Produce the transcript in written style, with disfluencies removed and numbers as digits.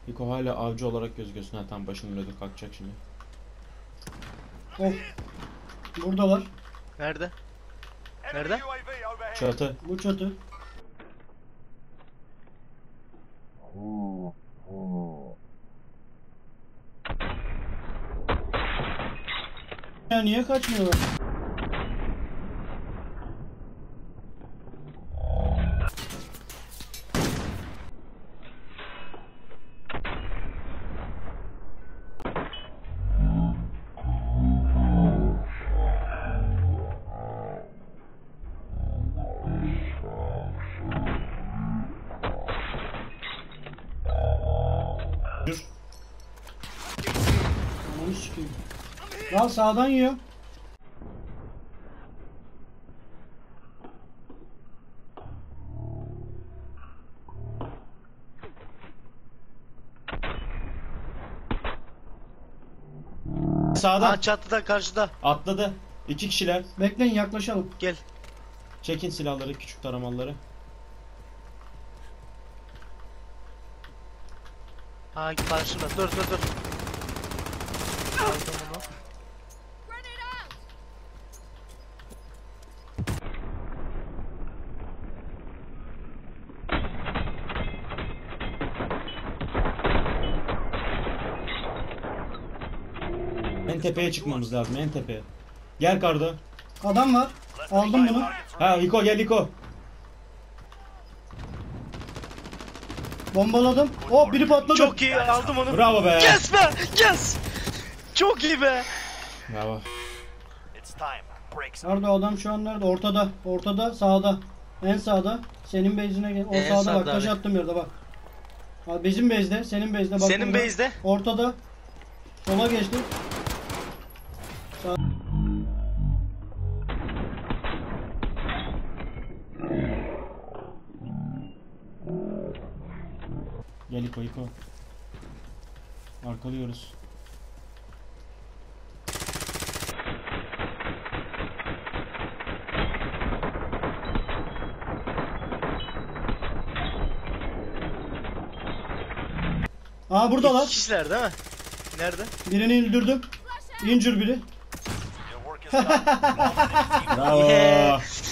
Hiko hala avcı olarak gözüküyorsun. Ha tam başının önünde kalkacak şimdi. Of. Buradalar. Nerede? Nerede? Çatı. Bu çatı. Ya niye kaçmıyorlar? Dur. Ananı sikeyim. Lan sağdan yiyor. Sağdan. Aa, çatıda karşıda. Atladı. 2 kişiler. Bekleyin yaklaşalım. Gel. Çekin silahları, küçük taramaları. Ha karşıda. Dur. Aldım onu. En tepeye çıkmamız lazım, en tepeye. Gel Kardo. Adam var. Aldım bunu. Ha Hiko gel Hiko. Bombaladım. Oh biri patladı. Çok iyi, aldım onu. Bravo be. Yes be! Yes! Çok iyi be! Bravo. Nerede adam şu an nerede? Ortada. Ortada sağda. En sağda. Senin base'ine gel. O En sağda sağda bak. Taş abi. attım yerde bak. Abi bizim base'de. Senin base'de bak. Senin burada. base'de. Ortada. Sola geçti. Gel Hiko Hiko. Arkalıyoruz. Aa buradalar. İki kişiler değil mi? Nerede? Birini öldürdüm. İncir biri. Bravo. Yeah.